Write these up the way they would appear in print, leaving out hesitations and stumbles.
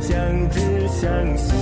相知相惜。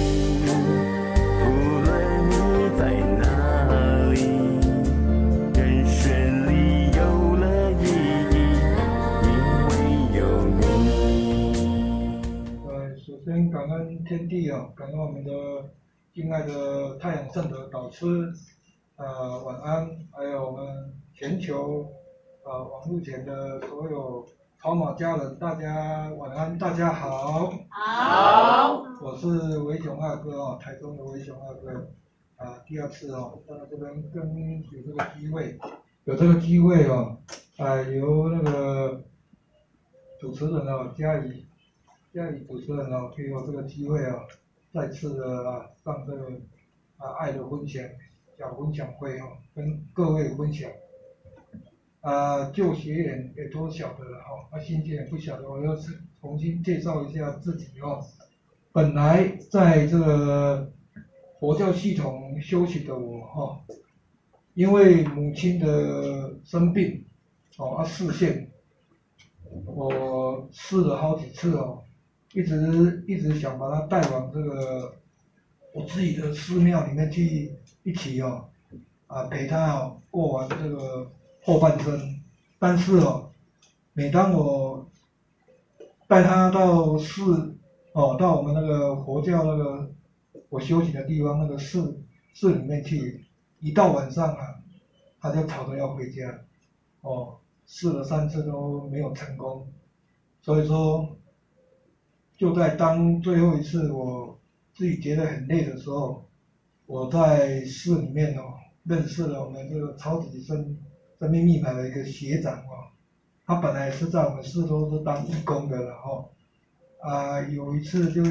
无论你在哪里，人生里有了意义，因为有你。 首先感恩天地啊，感恩我们的敬爱的太阳圣德导师，晚安，还有我们全球网络前的所有草马家人，大家晚安，大家好。 好。 我是维雄二哥啊，台中的维雄二哥第二次到这边更有这个机会由那个主持人嘉怡主持人给我这个机会再次的上这个爱的分享小分享会跟各位分享旧学员也都晓得了新学员不晓得，我要重新介绍一下自己本来在这个佛教系统修行的我因为母亲的生病视线，我试了好几次一直想把他带往这个我自己的寺庙里面去，一起陪他过完这个后半生。但是每当我带他到到我们那个佛教那个我修行的地方那个寺里面去，一到晚上他就吵着要回家试了3次都没有成功，所以说就在当最后一次我自己觉得很累的时候，我在寺里面认识了我们这个超级生命密码的一个学长他本来是在我们寺都是当义工的了有一次就是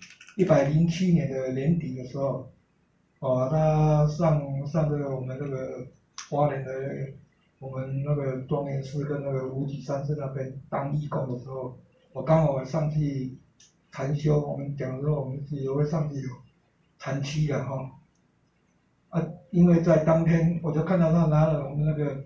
107年的年底的时候他上这个我们这个花莲的我们那个庄严寺跟那个无极山寺那边当义工的时候，我刚好上去禅修，我们讲说我们也会上去有禅期的因为在当天我就看到他拿了我们那个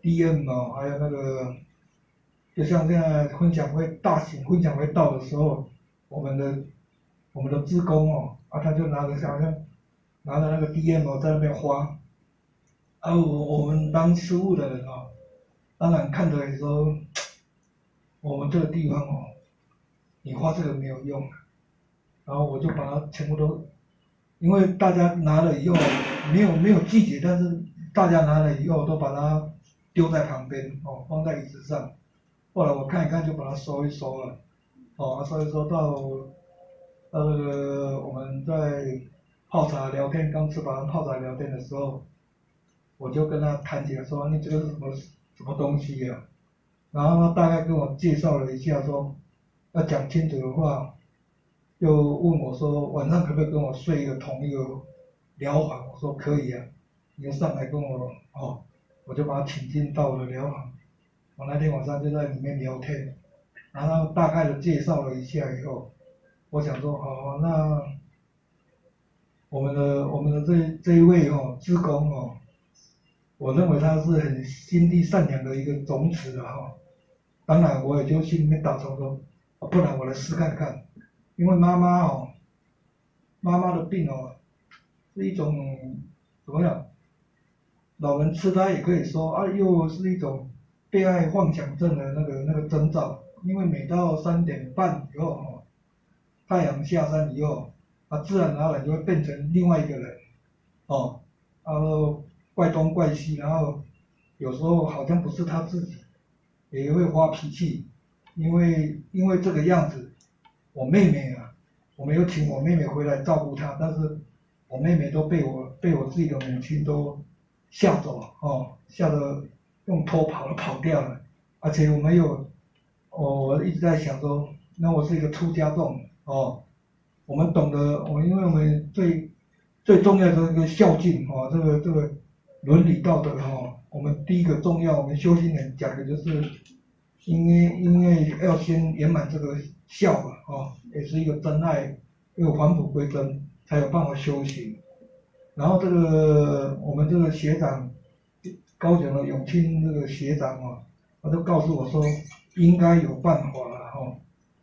DM 还有那个就像现在大型分享会到的时候，我们的志工他就拿着好像拿着那个 DM 在那边花我们当师父的人当然看着说我们这个地方你花这个没有用然后我就把它全部都，因为大家拿了以后没有拒绝，但是大家拿了以后都把它丢在旁边放在椅子上，后来我看一看就把它收一收了收一收到那个我们在泡茶聊天，刚吃完泡茶聊天的时候，我就跟他谈起来说你这个是什么东西然后他大概跟我介绍了一下说要讲清楚的话，就问我说晚上可不可以跟我睡同一个疗房，我说可以你就上来跟我我就把他请进到我的疗房，我那天晚上就在里面聊天，然后大概的介绍了一下以后，我想说那我们的这一位志工我认为他是很心地善良的一个种子当然我也就心里面打从说不然我来试看看，因为妈妈的病是一种怎么样，老人痴呆也可以说又是一种被害妄想症的那个征兆，因为每到3点半以后太阳下山以后自然而然就会变成另外一个人然后怪东怪西，然后有时候好像不是他自己，也会发脾气，因为这个样子，我妹妹我没有请我妹妹回来照顾她，但是我妹妹都被我自己的母亲都吓走吓得用偷跑都跑掉了，而且我一直在想说，那我是一个出家众我们懂得因为我们最重要的一个孝敬这个伦理道德我们第一个重要，我们修行人讲的就是因为要先圆满这个孝也是一个真爱，又返璞归真，才有办法修行。然后我们这个学长高雄的永清这个学长他就告诉我说应该有办法了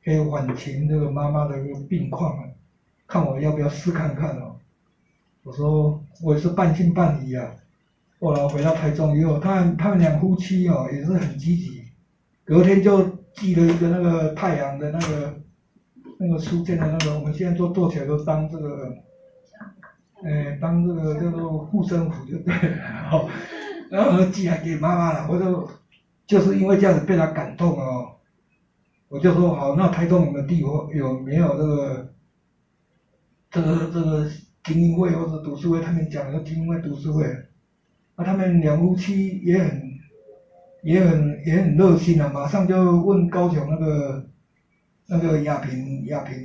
可以缓情这个妈妈的一个病况啊，看我要不要试看看哦。我说我也是半信半疑啊。后来回到台中以后，他们两夫妻哦也是很积极，隔天就寄了一个那个太阳的那个书件的那个，我们现在做起来都当这个，当这个叫做护身符就对了，然后寄来给妈妈了，就是因为这样子被他感动哦，我就说好，那台中你们地方有没有这个精英会或者读书会？他们讲的精英会读书会，那他们两夫妻也很热心啊，马上就问高雄那个亚萍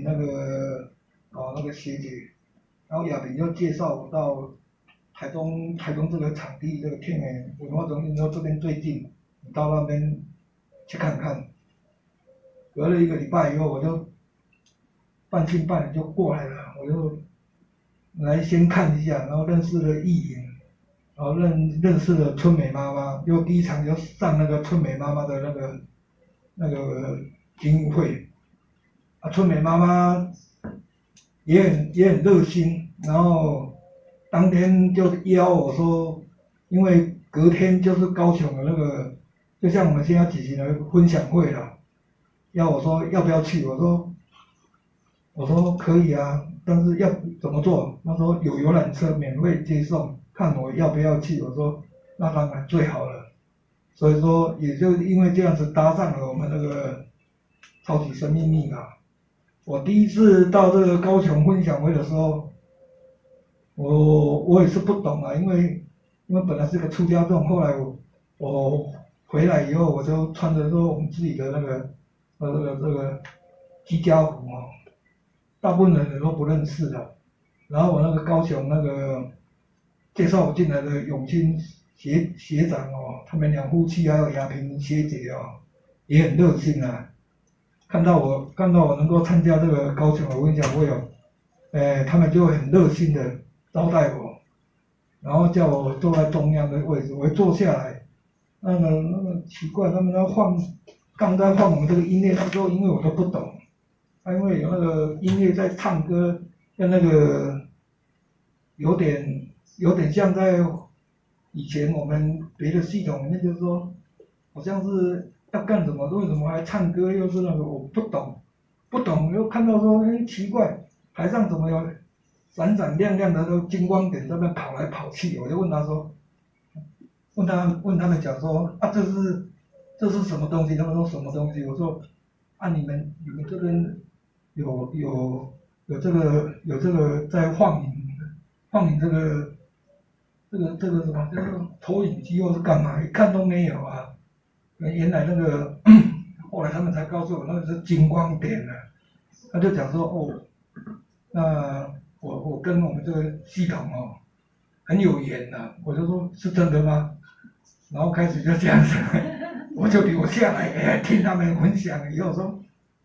那个学姐，然后亚萍就介绍我到台中这个场地这个天美文化中心说这边最近，你到那边去看看。隔了1个礼拜以后，我就半信半疑就过来了，我就来先看一下，然后认识了艺颖，然后认识了春美妈妈，又第一场就上那个春美妈妈的那个精英会，啊，春美妈妈也很热心，然后当天就邀我说，因为隔天就是高雄的那个，就像我们现在举行的分享会了，邀我说要不要去，我说可以啊，但是要怎么做？他说有游览车免费接送，看我要不要去。我说那当然最好了。所以说也就因为这样子搭上了我们那个超级生命密码。我第一次到这个高雄分享会的时候，我也是不懂啊，因为本来是个出家众，后来我回来以后，我就穿着说我们自己的那个居家服哦。大部分人都不认识的，然后我那个高雄那个介绍我进来的永清学长哦，他们两夫妻还有亚萍学姐哦，也很热心啊。看到我能够参加这个高雄的分享会哦，他们就很热心的招待我，然后叫我坐在中央的位置，我一坐下来，那个奇怪，他们刚在放我们这个音乐，那时候因为我都不懂。因为有那个音乐在唱歌，跟那个有点像在以前我们别的系统里面，就是说好像是要干什么，为什么还唱歌，又是那个我不懂，又看到说，奇怪，台上怎么有闪闪亮亮的都金光点在那跑来跑去，我就问他说，问他们讲说啊这是什么东西？他们说什么东西？我说啊你们这边。有这个在放映这个什么叫做投影机或是干嘛？一看都没有啊。原来那个后来他们才告诉我，那个是金光点啊。他就讲说哦，那我跟我们这个系统哦很有缘呐。我就说是真的吗？然后开始就这样子，我就留下来听他们分享以后说，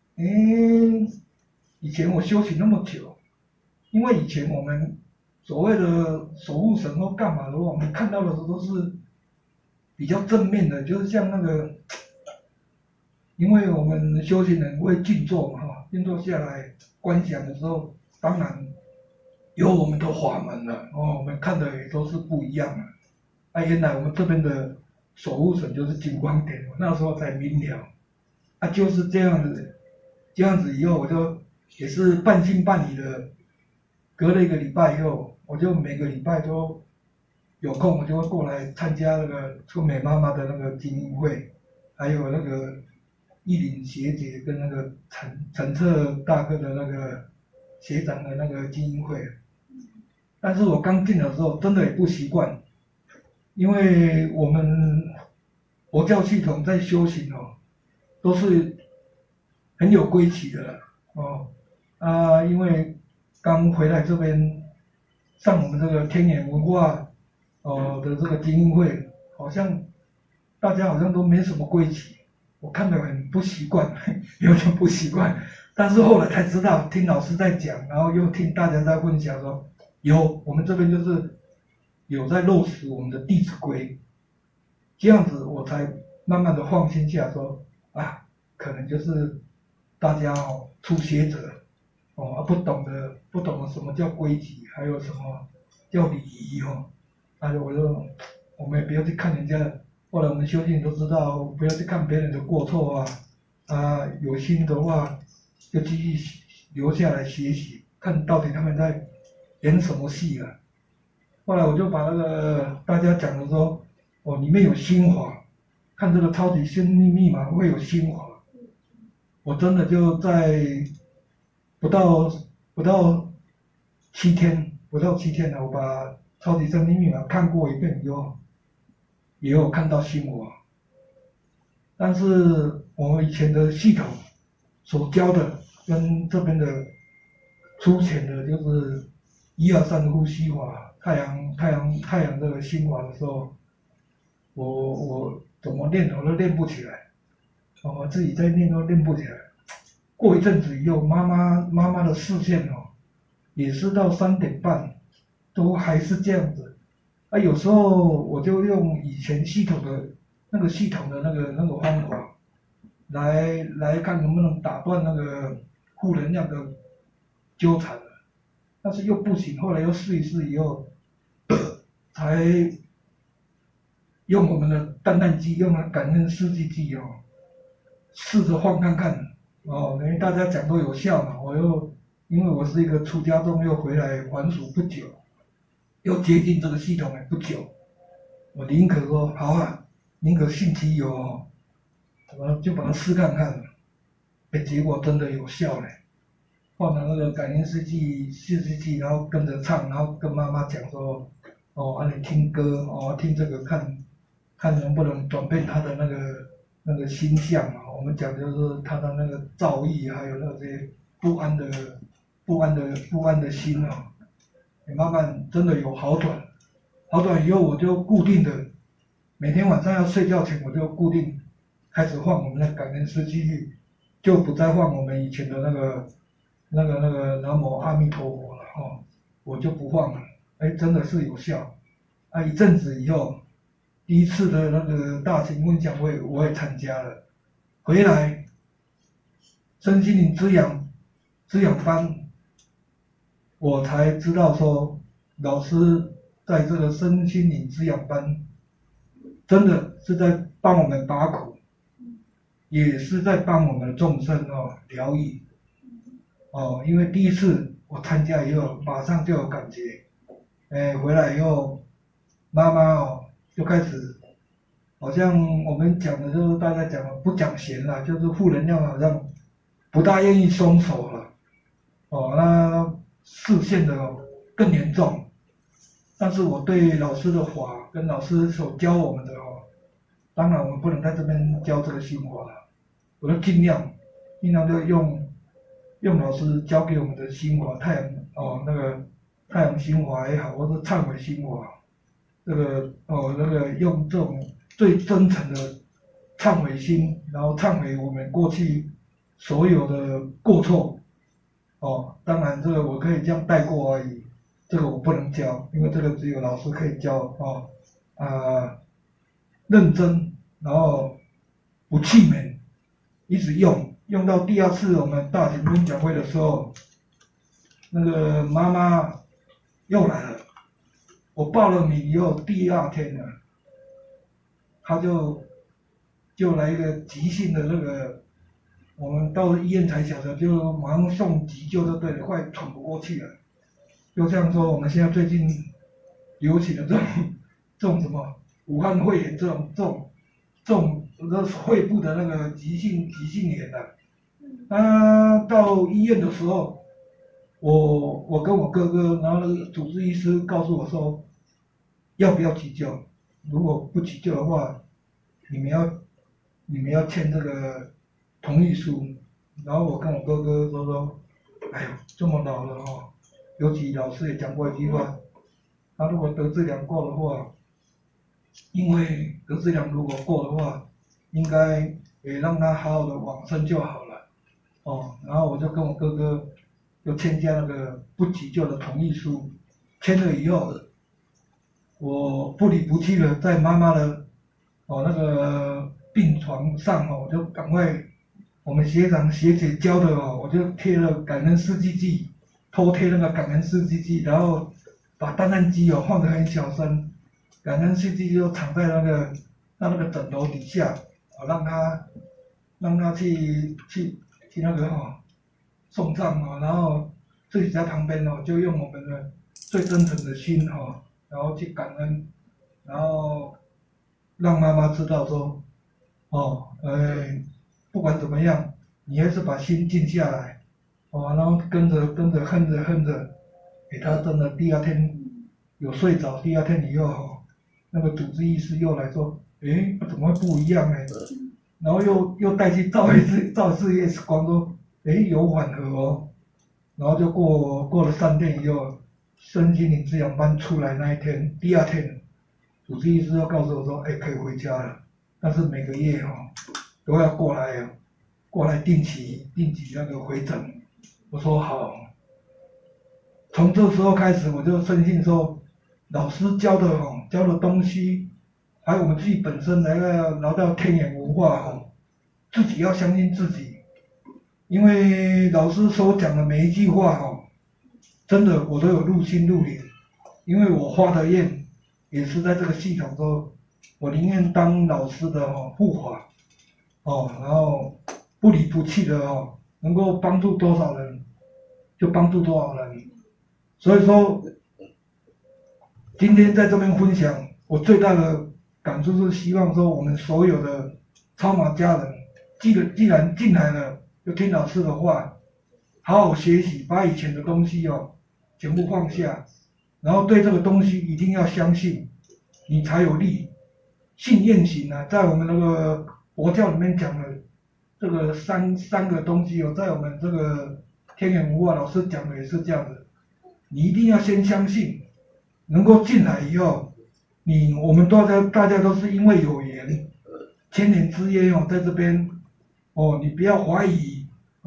以前我修行那么久，因为以前我们所谓的守护神或干嘛的话，我们看到的时候都是比较正面的，就是像那个，因为我们修行人会静坐嘛，静坐下来观想的时候，当然有我们的法门了哦，我们看的也都是不一样的。原来我们这边的守护神就是金光点，那时候才明了，就是这样子以后我就。也是半信半疑的，隔了1个礼拜以后，我就每个礼拜都有空，我就会过来参加那个春美妈妈的那个精英会，还有那个艺林学姐跟那个陈策大哥的那个学长的那个精英会。但是我刚进的时候真的也不习惯，因为我们佛教系统在修行哦，都是很有规矩的哦。因为刚回来这边上我们这个天眼文化的这个精英会，好像大家好像都没什么规矩，我看得很不习惯，有点不习惯。但是后来才知道，听老师在讲，然后又听大家在分享说，我们这边就是有在落实我们的弟子规，这样子我才慢慢的放心下说可能就是大家初学者不懂得什么叫规矩，还有什么叫礼仪我们也不要去看人家，后来我们修行都知道，不要去看别人的过错有心的话就继续留下来学习，看到底他们在演什么戏啊。后来我就把那个大家讲的说，里面有心法，看这个超级生命密码会有心法。我真的就在不到7天，我把超级生命密码看过一遍以后，也有看到心法。但是我们以前的系统所教的跟这边的粗浅的就是1、2、3呼吸法，太阳这个心法的时候，我怎么练我都练不起来，我自己在练都练不起来。过一阵子以后，妈妈的视线也是到3点半，都还是这样子。有时候我就用以前系统的那个方法来看能不能打断那个负能量的纠缠了，但是又不行。后来又试一试以后，才用我们的淡淡机，用了感恩四季机试着换看看因为大家讲都有效嘛，因为我是一个出家众，又回来还俗不久，又接近这个系统也不久，我宁可说好啊，宁可信其有就把它试看看，结果真的有效嘞。换了那个感应四季，然后跟着唱，然后跟妈妈讲说，你听歌听这个看能不能转变他的那个心象我们讲就是他的那个躁郁，还有那些不安的心慢慢真的有好转。好转以后，我就固定的每天晚上要睡觉前，我就固定开始换我们的感恩四季，就不再换我们以前的那个南无阿弥陀佛了我就不换了。真的是有效。一阵子以后，第一次的那个大型分享会我也参加了，回来身心灵滋养班，我才知道说老师在这个身心灵滋养班真的是在帮我们拔苦，也是在帮我们的众生疗愈因为第一次我参加以后马上就有感觉，回来以后妈妈就开始好像我们讲的就是大家讲的不讲闲了，就是负能量好像不大愿意松手了那视线的更严重。但是我对老师的法跟老师所教我们的当然我们不能在这边教这个心法了，我就尽量就用老师教给我们的心法，太阳心法也好，或者忏悔心法，用这种最真诚的忏悔心，然后忏悔我们过去所有的过错当然这个我可以这样带过而已，这个我不能教，因为这个只有老师可以教认真，然后不气馁，一直用到第2次我们大型分享会的时候，那个妈妈又来了，我报了名以后第2天呢，她就来一个急性的我们到医院才晓得，就马上送急救就对了，快喘不过气了。就像说我们现在最近流行的这种什么武汉肺炎这种肺部的那个急性炎到医院的时候，我跟我哥哥，然后那个主治医师告诉我说，要不要急救？如果不急救的话，你们要签这个同意书。然后我跟我哥哥说，哎呦，这么老了尤其老师也讲过一句话，他如果得治疗过的话，因为得治疗如果过的话，应该也让他好好的往生就好了然后我就跟我哥哥就签下那个不急救的同意书，签了以后，我不离不弃的在妈妈的那个病床上我就赶快我们学长学姐教的哦，我就贴了感恩四季记，偷贴那个感恩四季记，然后把单案机哦放得很小声，感恩四季就藏在那个枕头底下，让他去那个送葬然后自己在旁边就用我们的最真诚的心然后去感恩，然后让妈妈知道说不管怎么样，你还是把心静下来然后跟着哼着，他真的第二天有睡着，第二天以后那个主治医师又来说，怎么会不一样呢？然后又带去照一次 X 光，说有缓和然后就过了3天以后，身心灵滋养班出来那一天，第二天，主治医师要告诉我说，可以回家了，但是每个月都要过来定期那个回诊。我说好。从这时候开始，我就深信说，老师教的东西，还有我们自己本身来到天眼文化自己要相信自己，因为老师所讲的每一句话真的我都有入心入灵，因为我发的愿也是在这个系统中，我宁愿当老师的护法然后不离不弃的能够帮助多少人就帮助多少人。所以说，今天在这边分享，我最大的感触是希望说，我们所有的超马家人，既然进来了，就听老师的话，好好学习，把以前的东西全部放下，然后对这个东西一定要相信，你才有力。信愿行在我们那个佛教里面讲的这个三个东西在我们这个天眼文化老师讲的也是这样的。你一定要先相信，能够进来以后，我们大家都是因为有缘，千年之约在这边你不要怀疑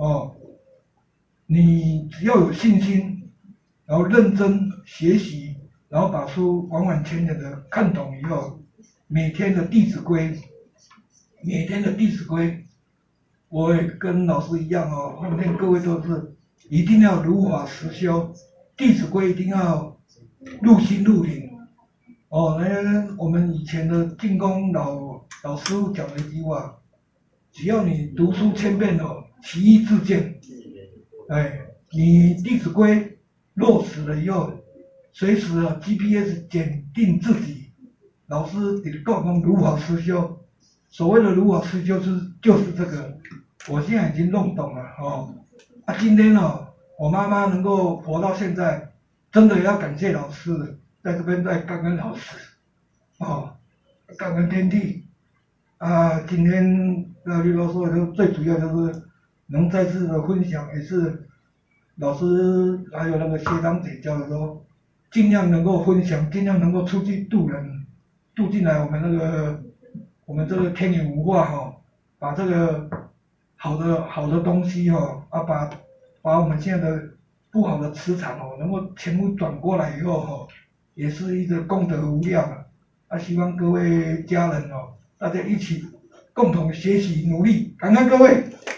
你只要有信心，然后认真学习，然后把书完完全全的看懂以后，每天的弟子规，我也跟老师一样奉劝各位都是一定要如法实修。弟子规一定要入心入灵我们以前的进宫老师傅讲的一句话，只要你读书1000遍其义自见。你弟子规落实了以后，随时GPS 检定自己。老师给告诉如法实修，所谓的如法实修就是这个，我现在已经弄懂了今天我妈妈能够活到现在，真的要感谢老师，在这边再感恩老师，感恩天地今天绿老师就最主要就是能再次的分享，也是老师还有那个学长姐教的说，尽量能够分享，尽量能够出去度人，度进来我们这个天眼文化把这个好的东西把我们现在的不好的磁场能够全部转过来以后也是一个功德无量希望各位家人大家一起共同学习努力，感恩各位。